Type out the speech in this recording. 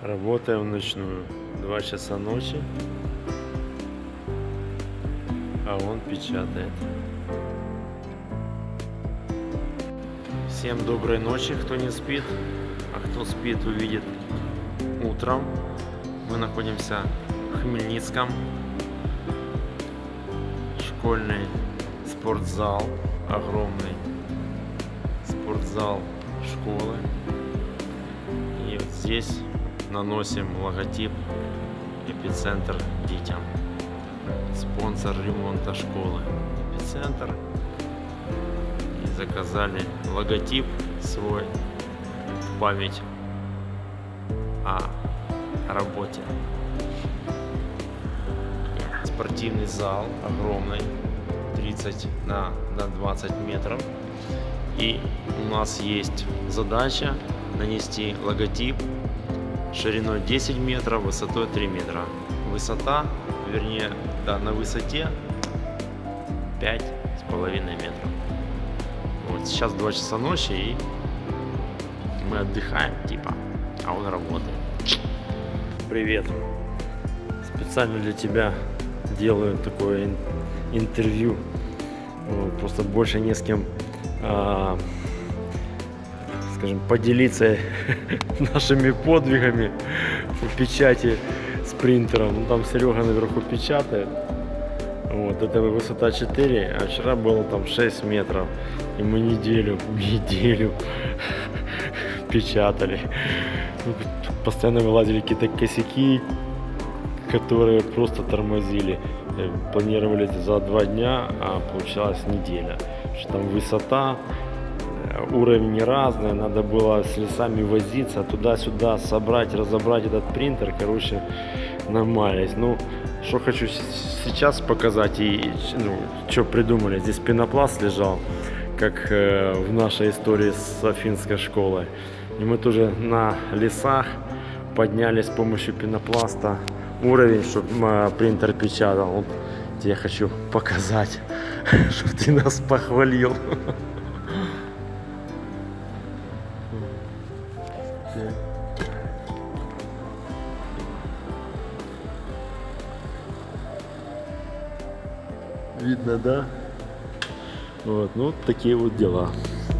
Работаем ночную. 2 часа ночи, а он печатает. Всем доброй ночи, кто не спит, а кто спит, увидит утром. Мы находимся в Хмельницком. Школьный спортзал, огромный спортзал школы. И вот здесь наносим логотип «Эпицентр детям». Спонсор ремонта школы «Эпицентр». И заказали логотип свой в память о работе. Спортивный зал огромный, 30 на 20 метров. И у нас есть задача нанести логотип шириной 10 метров, высотой 3 метра. Высота, вернее, да, на высоте 5,5 метров. Вот сейчас 2 часа ночи, и мы отдыхаем, типа, а он работает. Привет! Специально для тебя делаю такое интервью. Вот, просто больше не с кем, скажем, поделиться нашими подвигами в печати с принтером. Ну, там Серега наверху печатает. Вот, это высота 4, а вчера было там 6 метров. И мы неделю печатали. Постоянно вылазили какие-то косяки, которые просто тормозили. Планировали за 2 дня, а получалась неделя. Что там высота, уровень разный, надо было с лесами возиться, туда-сюда собрать, разобрать этот принтер. Короче, намались. Ну, что хочу сейчас показать и что придумали. Здесь пенопласт лежал, как в нашей истории с афинской школой. И мы тоже на лесах подняли с помощью пенопласта уровень, чтобы принтер печатал. Вот я хочу показать, чтобы ты нас похвалил. Видно, да? Вот, ну такие вот дела.